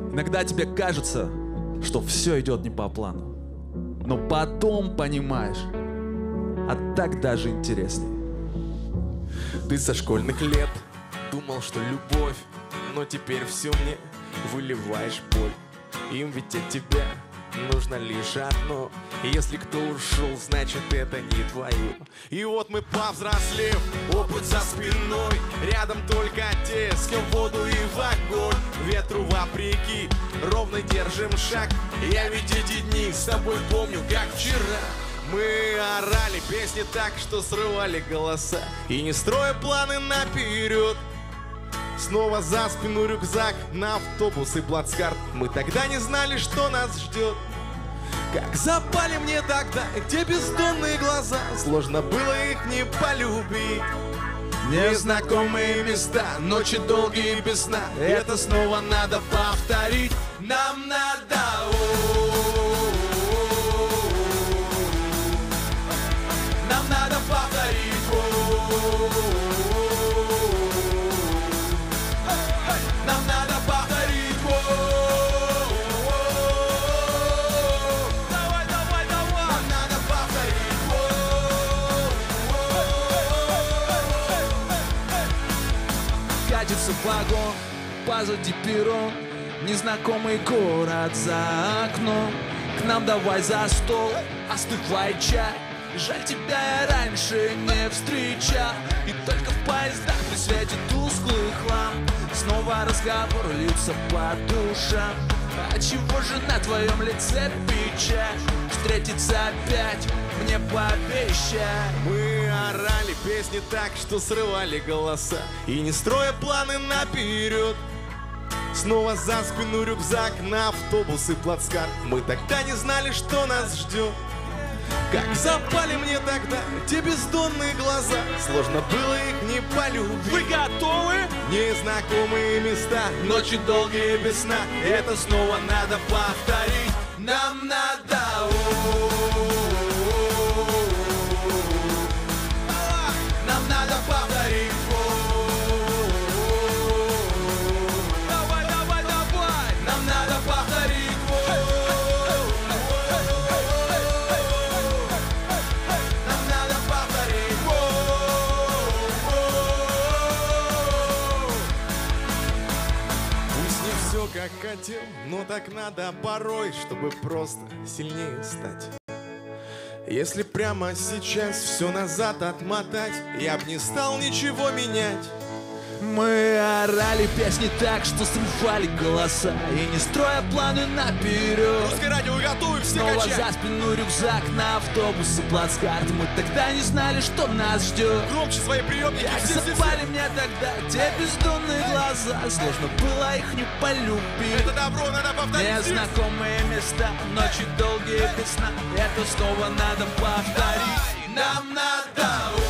Иногда тебе кажется, что все идет не по плану, но потом понимаешь, а так даже интереснее. Ты со школьных лет думал, что любовь, но теперь все мне выливаешь боль. Им ведь от тебя нужно лишь одно. Если кто ушел, значит это не твое. И вот мы повзрослев, опыт за спиной, рядом только те, с кем в воду и в огонь. Ветру вопреки, ровно держим шаг. Я ведь эти дни с тобой помню, как вчера. Мы орали песни так, что срывали голоса, и не строя планы наперед. Снова за спину рюкзак, на автобус и плацкарт. Мы тогда не знали, что нас ждет. Как запали мне тогда эти бездонные глаза, сложно было их не полюбить. Незнакомые места, ночи долгие без сна, это снова надо повторить. Нам надо. Нам надо повторить. Нам надо повторить. Давай, давай, давай. Нам надо повторить. Катится вагон, позади перрон, незнакомый город за окном. К нам давай за стол, остывай чай. Жаль, тебя я раньше не встречал. И только в поездах при свете тусклых ламп снова разговоры льются по душам. А чего же на твоем лице печаль? Встретиться опять мне пообещай. Мы орали песни так, что срывали голоса, и не строя планы наперед. Снова за спину рюкзак, на автобус и плацкарт. Мы тогда не знали, что нас ждет. Как запали мне тогда те бездонные глаза, сложно было их не полюбить. Вы готовы? Незнакомые места, ночи долгие без сна, это снова надо повторить. Нам надо. Нам надо повторить. Давай, давай, давай. Нам надо повторить. Нам надо повторить. Пусть не все как хотел, но так надо порой, чтобы просто сильнее стать. Если прямо сейчас все назад отмотать, я б не стал ничего менять. Мы орали песни так, что срывали голоса, и не строя планы наперед. Русское радио, вы готовы все Снова качать? за спину рюкзак, на автобус и плацкарт. Мы тогда не знали, что нас ждет. Громче свои приемники. Как Все. запали мне тогда те бездонные глаза, сложно было их не полюбить. Это добро надо повторить. Незнакомые места, ночи долгие без сна, это снова надо повторить. Нам надо.